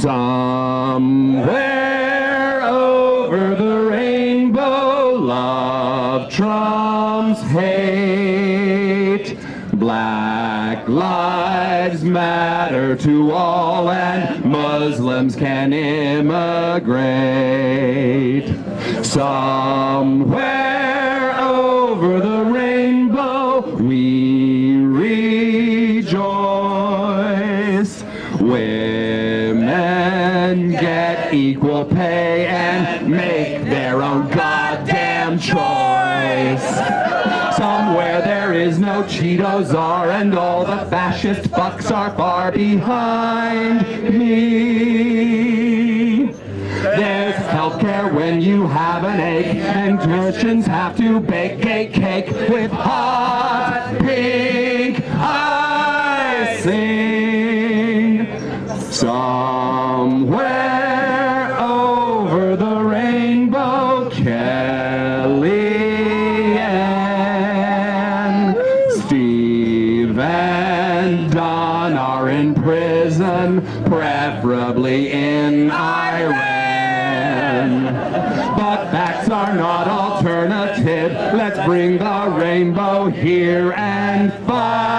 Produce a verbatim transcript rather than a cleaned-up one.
Somewhere over the rainbow, love trumps hate. Black lives matter to all, and Muslims can immigrate. Somewhere over the rainbow, we rejoice. Women get equal pay and make their own goddamn choice. Somewhere there is no Cheeto Czar, and all the fascist fucks are far behind me. There's healthcare when you have an ache, and Christians have to bake a cake with hot pink icing. Somewhere over the rainbow, Kellyanne, Steve and Don are in prison, preferably in Iran. But facts are not alternative. Let's bring the rainbow here and fight.